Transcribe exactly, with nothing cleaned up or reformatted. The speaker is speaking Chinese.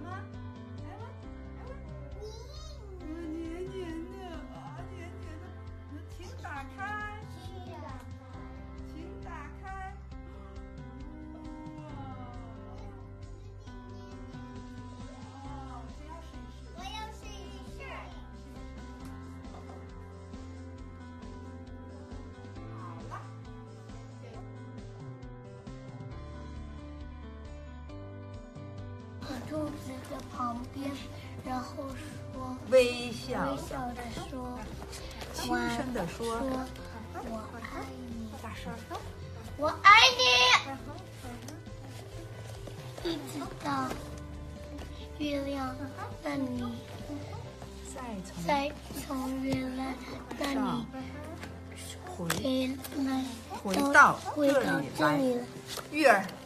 吗？来闻，来闻。嗯，黏黏的啊，黏黏的。那请打开。请打开。哇！哦，谁要试一试？ 我要试一试。 好了。 柱子的旁边，然后说微笑， 微笑着说， 轻声地说， 我爱你， 大声说， 我爱你，一直到月亮那里， 再从再从月亮那里回回来， 回到回到这里来， 这里来。 月儿。